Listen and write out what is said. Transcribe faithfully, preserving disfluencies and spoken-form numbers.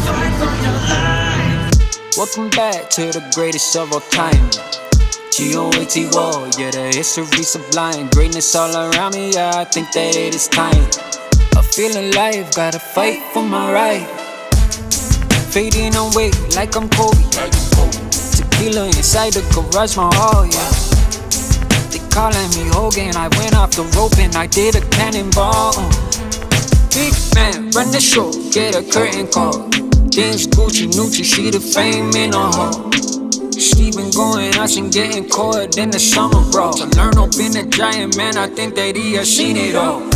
Welcome back to the greatest of all time. G O A T war, yeah, the history sublime. Greatness all around me, yeah, I think that it is time. I feel alive, gotta fight for my right. Fading away like I'm Kobe. Tequila inside the garage, my heart, yeah. They calling me Hogan, I went off the rope and I did a cannonball. Big man, run the show, get a curtain call. Things Gucci, Nucci, see the fame in a hole. She been going out and getting caught in the summer, bro. To learn up in a giant man, I think that he has seen it all.